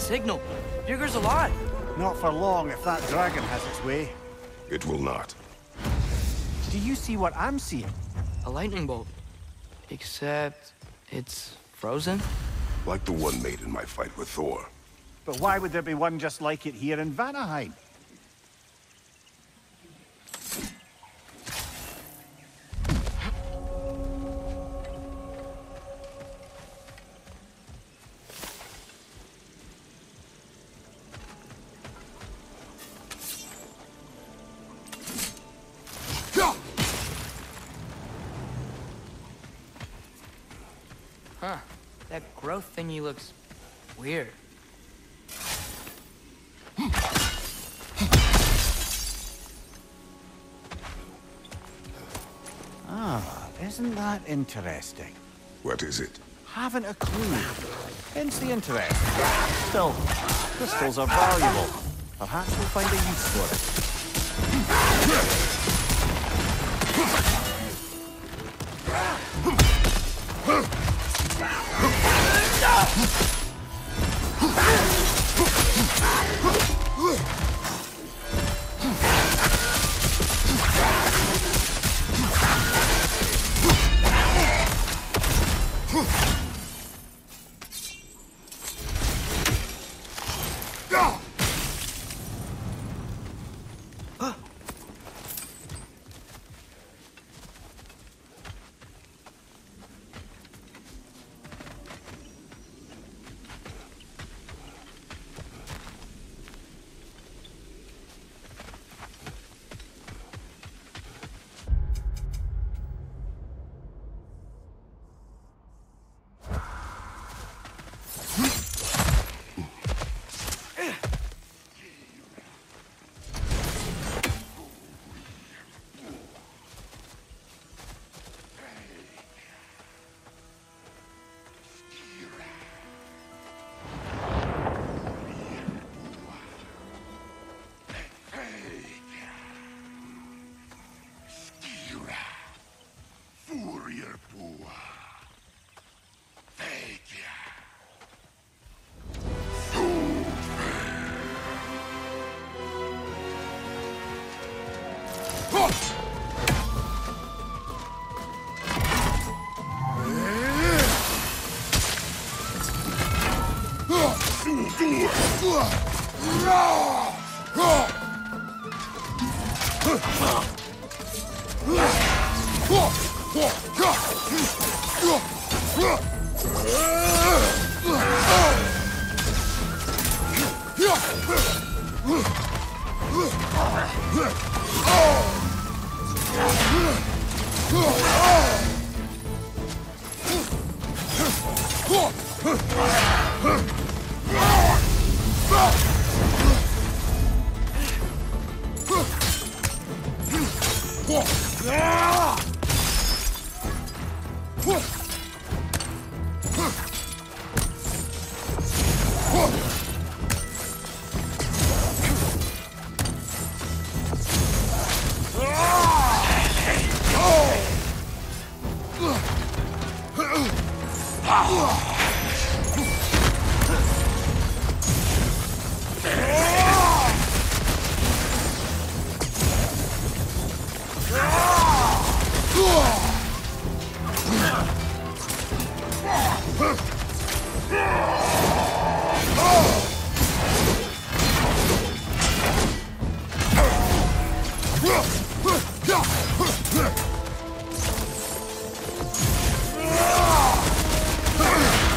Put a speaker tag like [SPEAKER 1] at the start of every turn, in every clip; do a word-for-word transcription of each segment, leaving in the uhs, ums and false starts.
[SPEAKER 1] signal. Bugger's alive.
[SPEAKER 2] Not for long if that dragon has its way.
[SPEAKER 3] It will not.
[SPEAKER 2] Do you see what I'm seeing?
[SPEAKER 1] A lightning bolt. Except it's frozen?
[SPEAKER 3] Like the one made in my fight with Thor.
[SPEAKER 2] But why would there be one just like it here in Vanaheim?
[SPEAKER 1] Huh. That growth thingy looks weird.
[SPEAKER 2] Ah, isn't that interesting?
[SPEAKER 3] What is it?
[SPEAKER 2] Haven't a clue. Hence the interest. Still, crystals are valuable. Perhaps we'll find a use for it.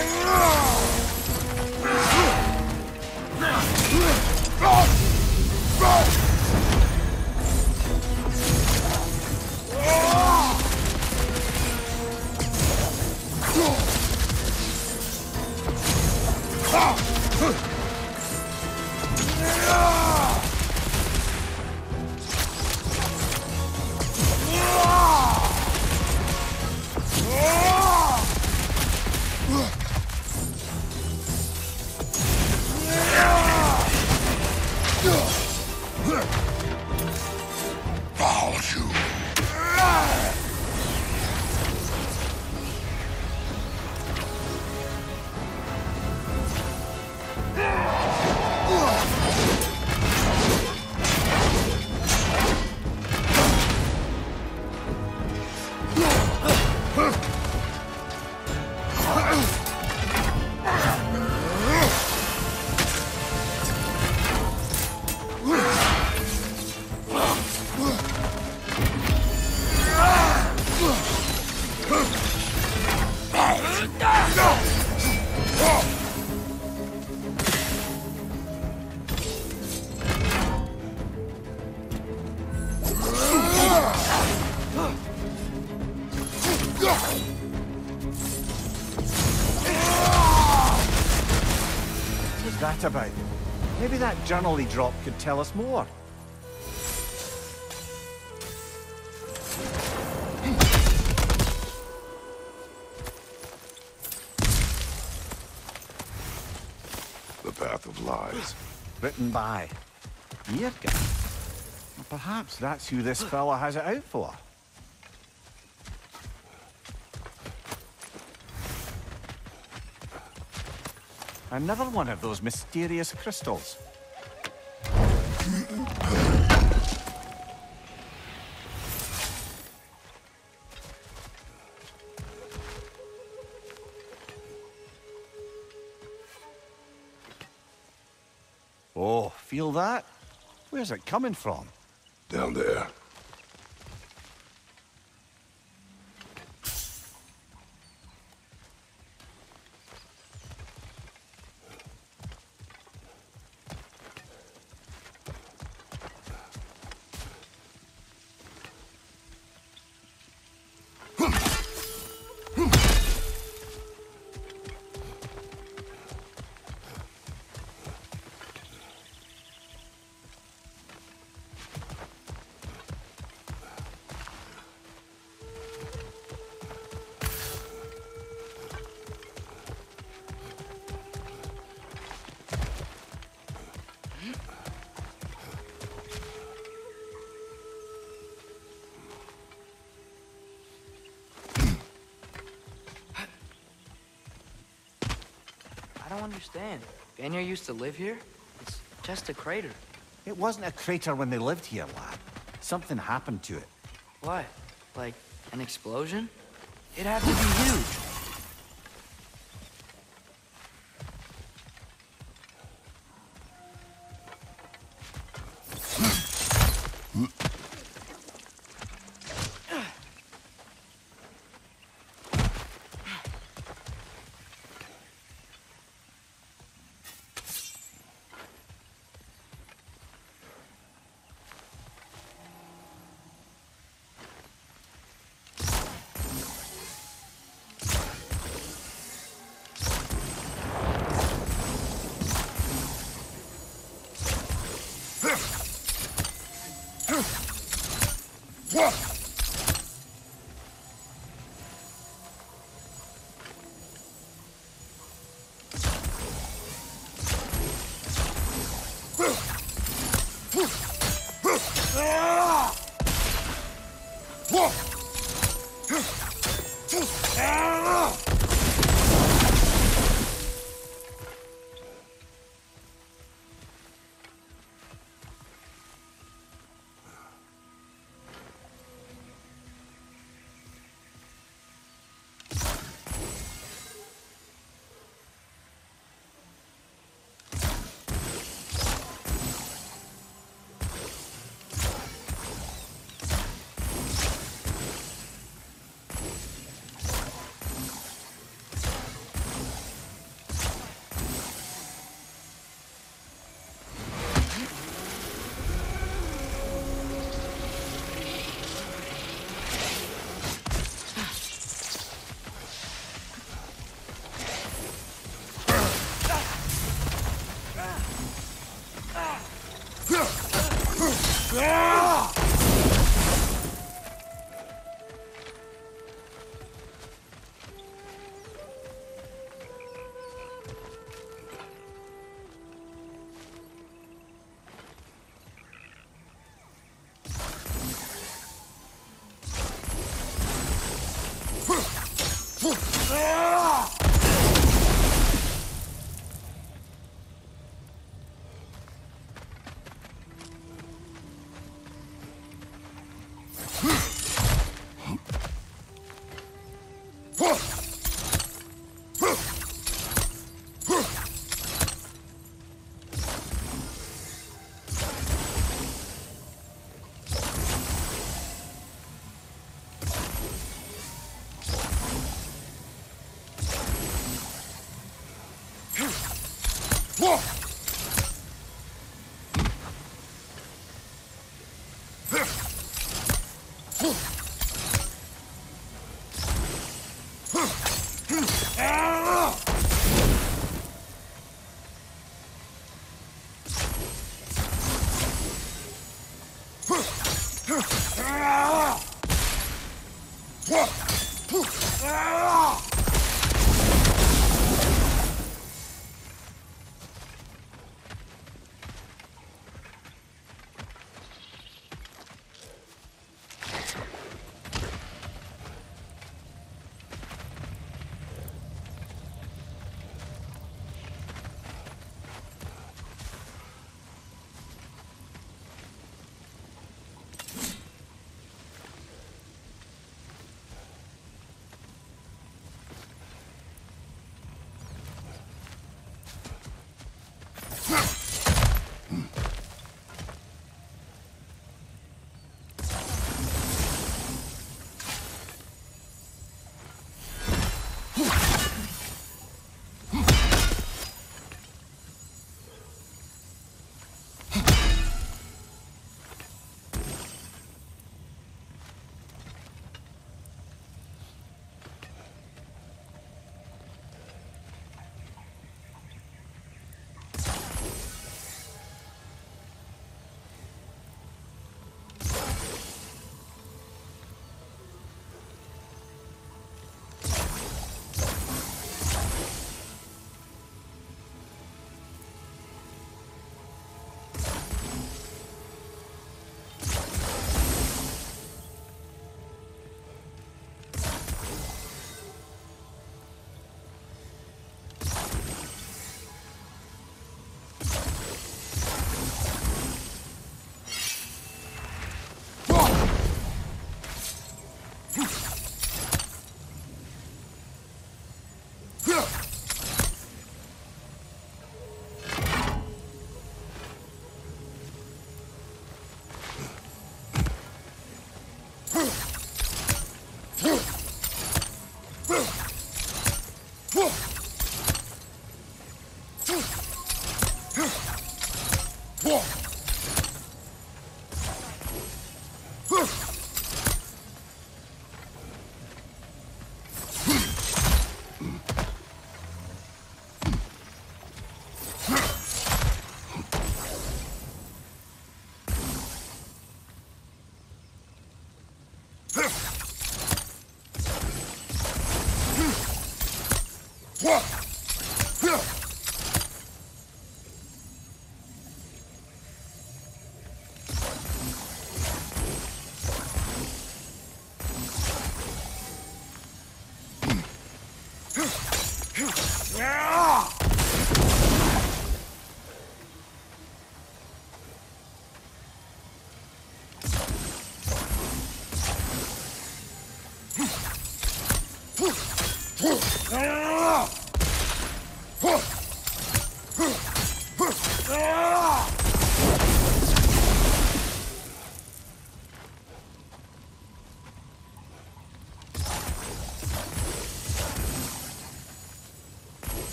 [SPEAKER 2] What's that about? Maybe that journal he dropped could tell us more.
[SPEAKER 3] The Path of Lies.
[SPEAKER 2] Written by Yirka. Well, perhaps that's who this fella has it out for. Another one of those mysterious crystals. Oh, feel that? Where's it coming from?
[SPEAKER 3] Down there.
[SPEAKER 1] I don't understand. Vanir used to live here? It's just a crater.
[SPEAKER 2] It wasn't a crater when they lived here, lad. Something happened to it.
[SPEAKER 1] What? Like an explosion? It had to be huge.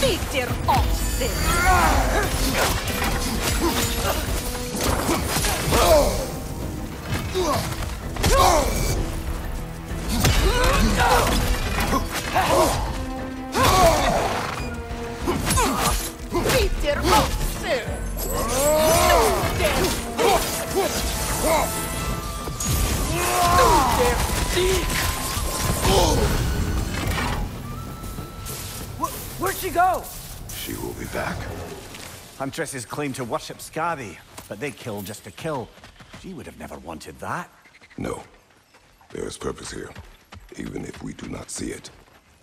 [SPEAKER 4] Peter Austin! Peter Austin!
[SPEAKER 1] Wh- Where'd she go?
[SPEAKER 3] She will be back.
[SPEAKER 2] Huntresses claim to worship Scabby, but they kill just to kill. She would have never wanted that.
[SPEAKER 3] No. There is purpose here, even if we do not see it.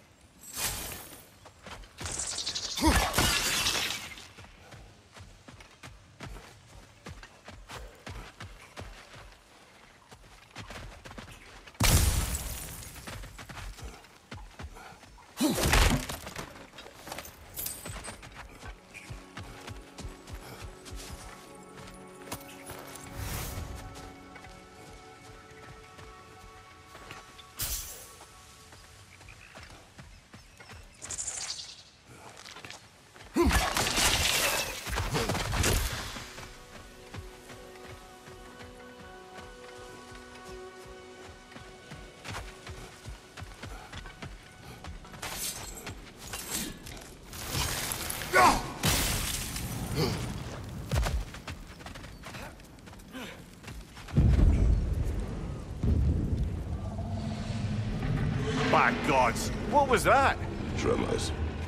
[SPEAKER 2] By gods, what was that?
[SPEAKER 3] Tremors.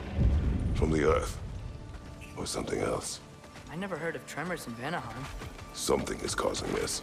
[SPEAKER 3] From the earth. Or something else.
[SPEAKER 1] I never heard of tremors in Vanaheim.
[SPEAKER 3] Something is causing this.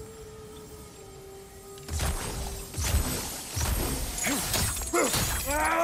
[SPEAKER 5] Ah!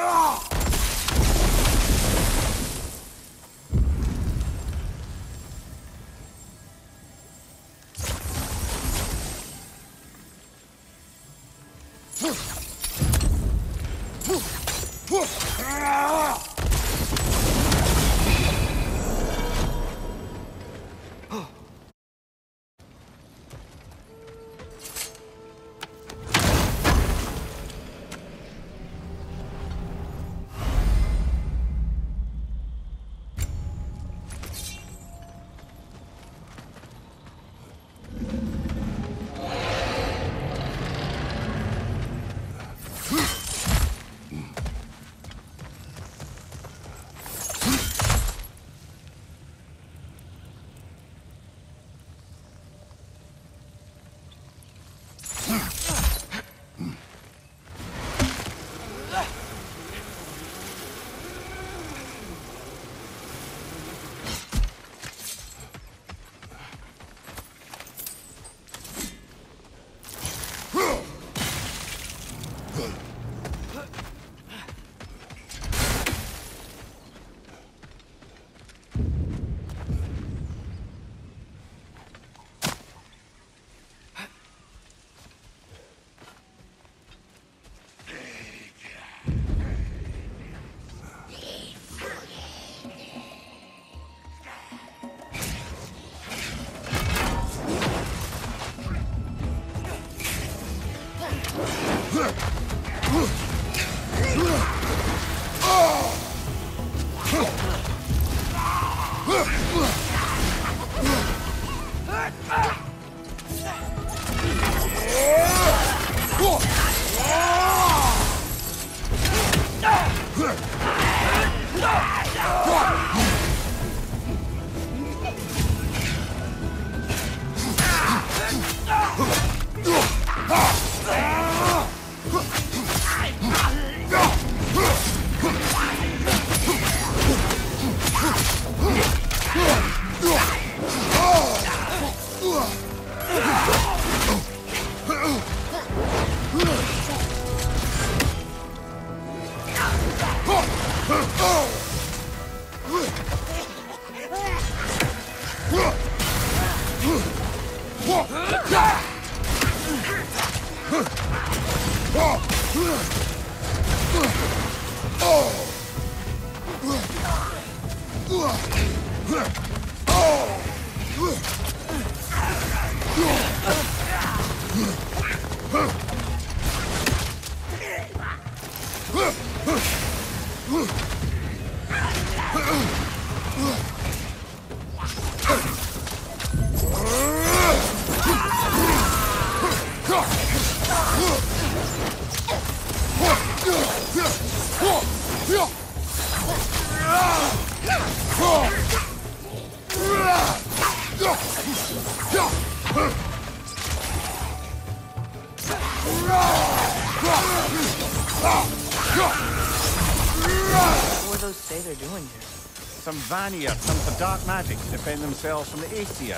[SPEAKER 1] What would those say they're doing here?
[SPEAKER 2] Some Vanir come for dark magic to defend themselves from the Aesir.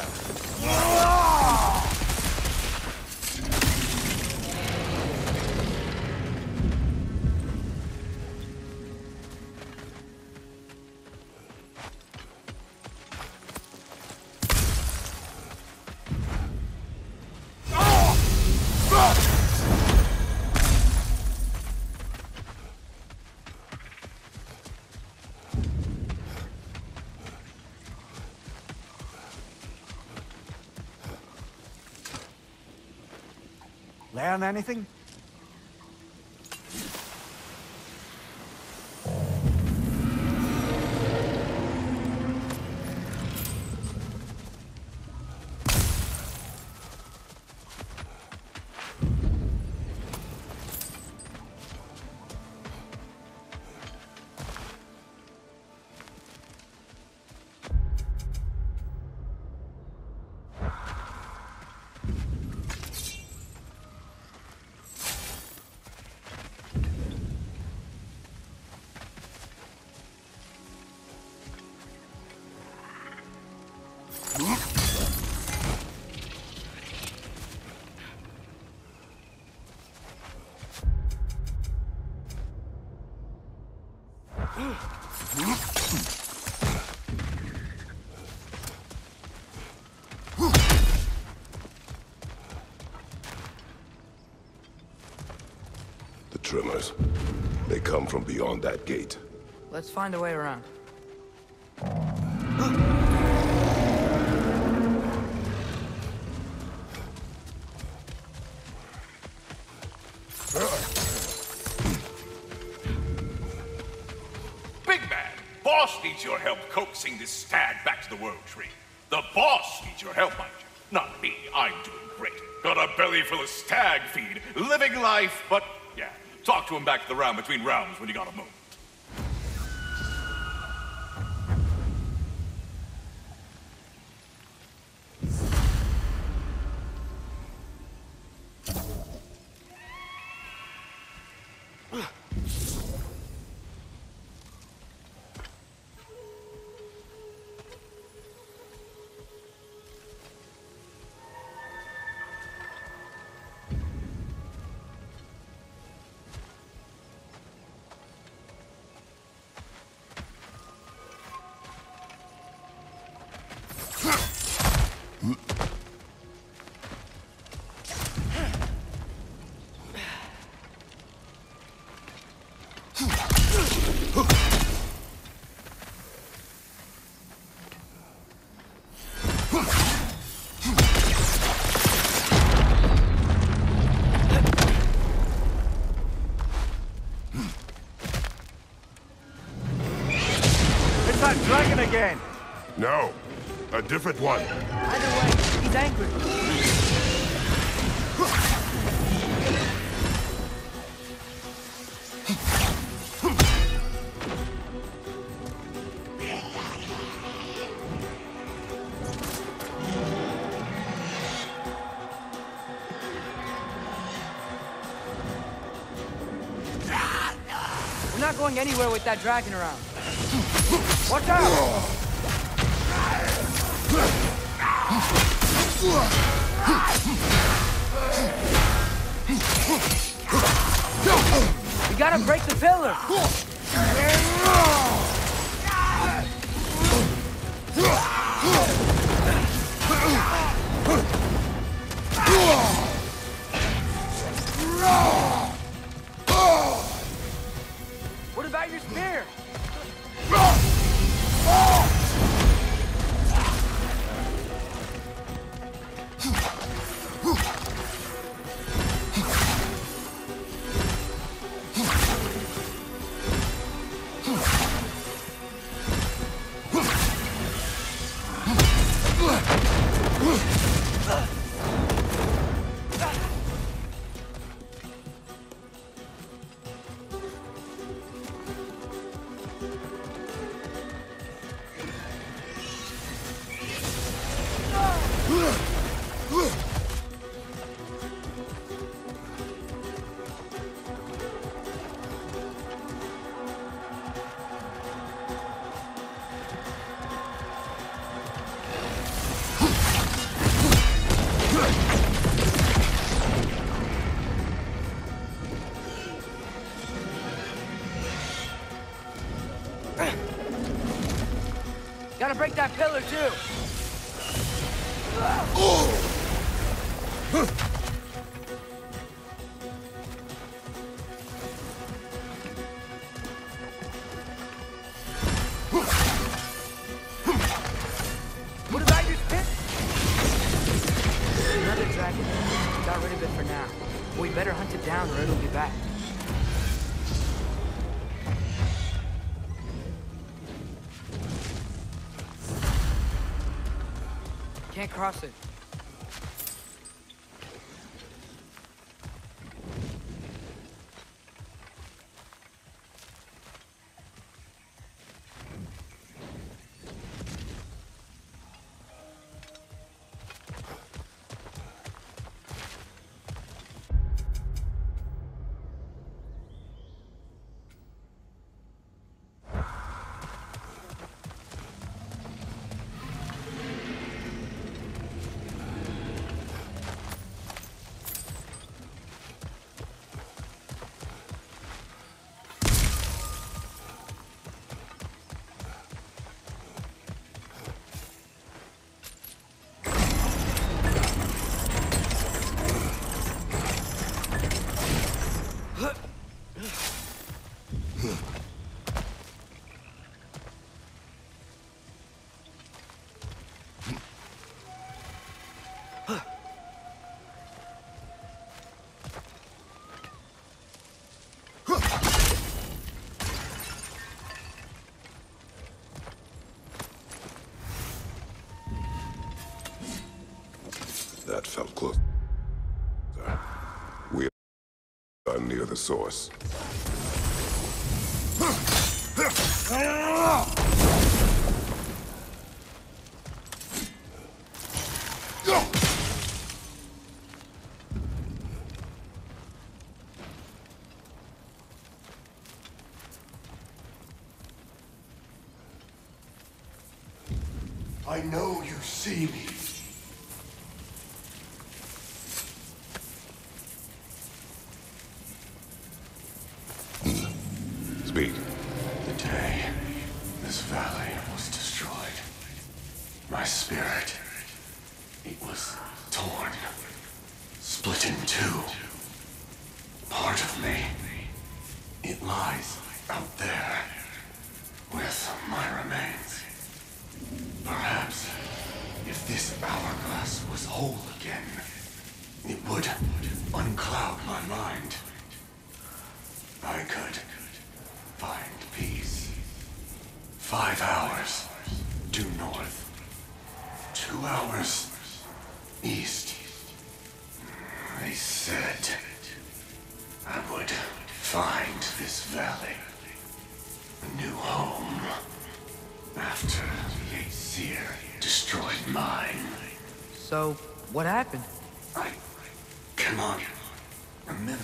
[SPEAKER 2] Learn anything?
[SPEAKER 3] The Tremors. They come from beyond that gate.
[SPEAKER 1] Let's find a way around.
[SPEAKER 5] Big man, boss needs your help coaxing this stag back to the World Tree. The boss needs your help, mind you. Not me, I'm doing great. Got a belly full of stag feed, living life, but yeah, talk to him back to the round between rounds when you got a moment.
[SPEAKER 2] It's that dragon again!
[SPEAKER 3] No, a different one.
[SPEAKER 1] Either way, he's angry. We're not going anywhere with that dragon around. Watch out! We gotta break the pillar! What about your spear? Gotta break that pillar, too! What about your spit? Another dragon. Got rid of it for now. We better hunt it down or it'll be back. Can't cross it.
[SPEAKER 3] That felt close. We are near the source.
[SPEAKER 6] I know you see me.
[SPEAKER 3] Speak.
[SPEAKER 6] The day this valley was destroyed, my spirit, it was torn, split in two. Part of me, it lies out there with my remains. Perhaps if this hourglass was whole again, it would uncloud my mind. I could find peace. Five hours due north. Two hours east. They said I would find this valley a new home after the Aesir destroyed mine.
[SPEAKER 1] So, what happened?
[SPEAKER 6] I cannot remember.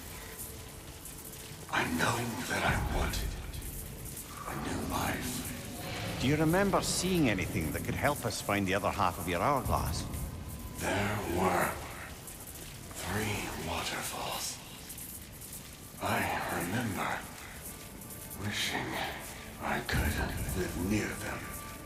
[SPEAKER 6] I know that I wanted a new life.
[SPEAKER 2] Do you remember seeing anything that could help us find the other half of your hourglass?
[SPEAKER 6] There were three waterfalls. I remember wishing I could live near them.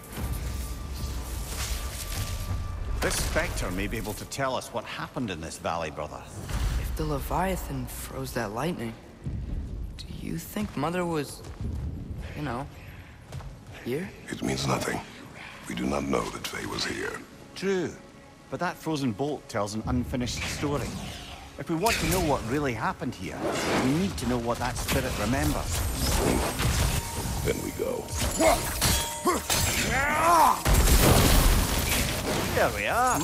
[SPEAKER 2] This Spectre may be able to tell us what happened in this valley, brother.
[SPEAKER 1] If the Leviathan froze that lightning, do you think Mother was, you know, here?
[SPEAKER 3] It means nothing. We do not know that Faye was here.
[SPEAKER 2] True, but that frozen bolt tells an unfinished story. If we want to know what really happened here, we need to know what that spirit remembers.
[SPEAKER 3] Then we go.
[SPEAKER 2] There we are.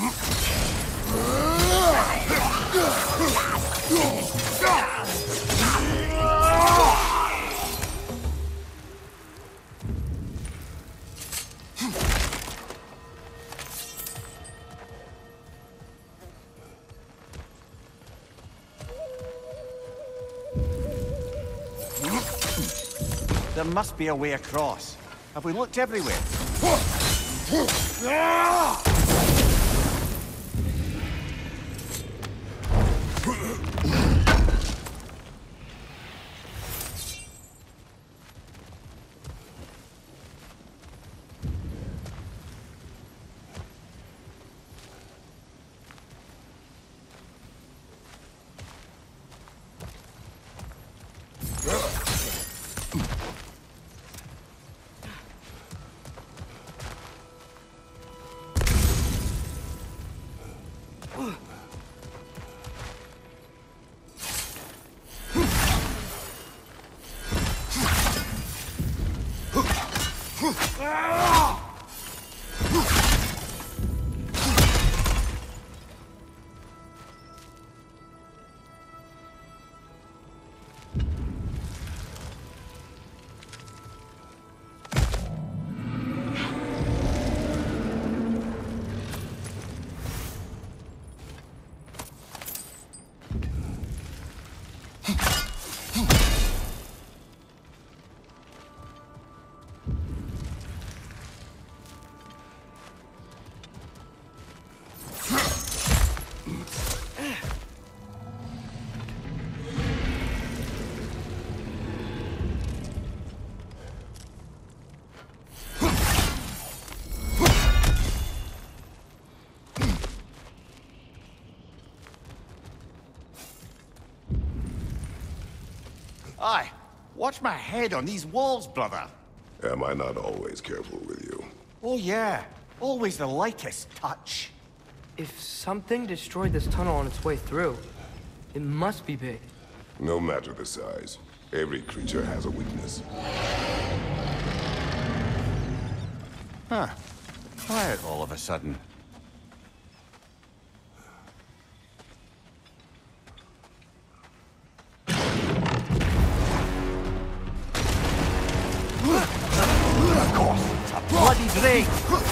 [SPEAKER 2] There must be a way across. Have we looked everywhere? Watch my head on these walls, brother.
[SPEAKER 3] Am I not always careful with you?
[SPEAKER 2] Oh yeah, always the lightest touch.
[SPEAKER 1] If something destroyed this tunnel on its way through, it must be big.
[SPEAKER 3] No matter the size, every creature has a weakness.
[SPEAKER 2] Huh. Quiet all of a sudden. Of course, it's a bloody drake!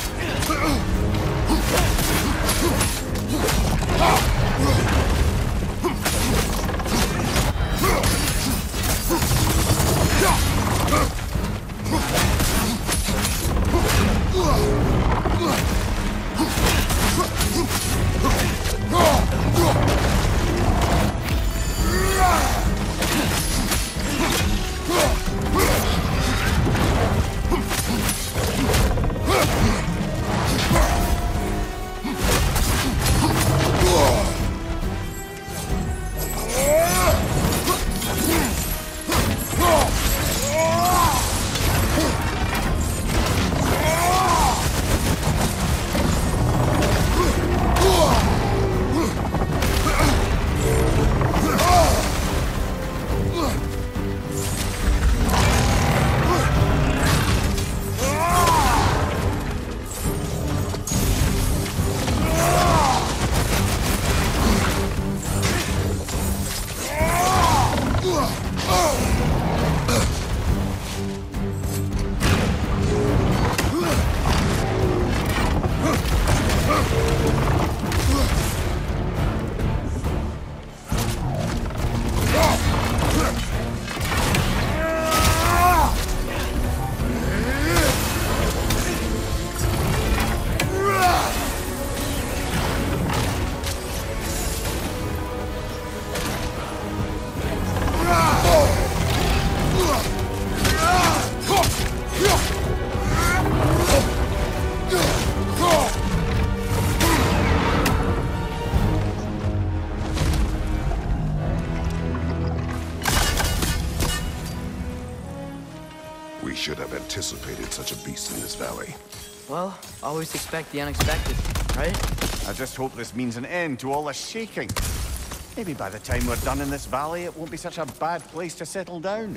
[SPEAKER 3] We should have anticipated such a beast in this valley.
[SPEAKER 1] Well, always expect the unexpected, right?
[SPEAKER 2] I just hope this means an end to all this shaking. Maybe by the time we're done in this valley, it won't be such a bad place to settle down.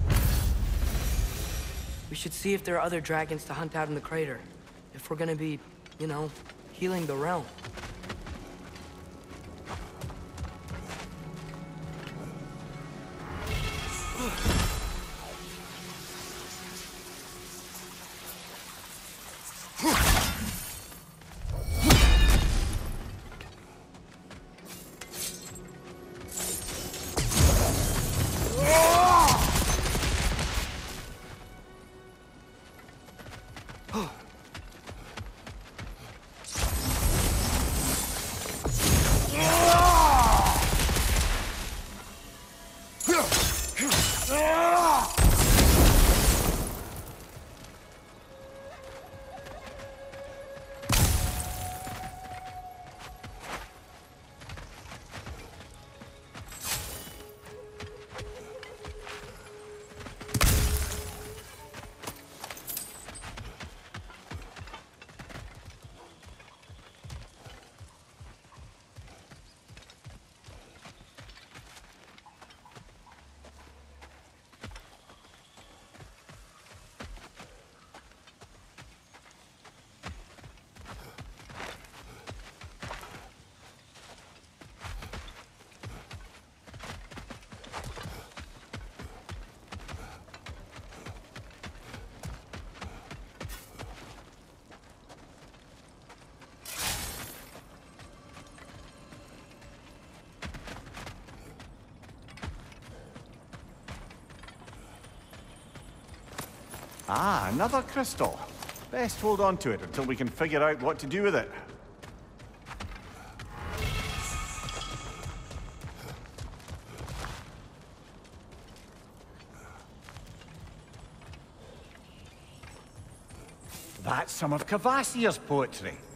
[SPEAKER 1] We should see if there are other dragons to hunt out in the crater. If we're gonna be, you know, healing the realm.
[SPEAKER 2] Ah, another crystal. Best hold on to it until we can figure out what to do with it. That's some of Kvasir's poetry.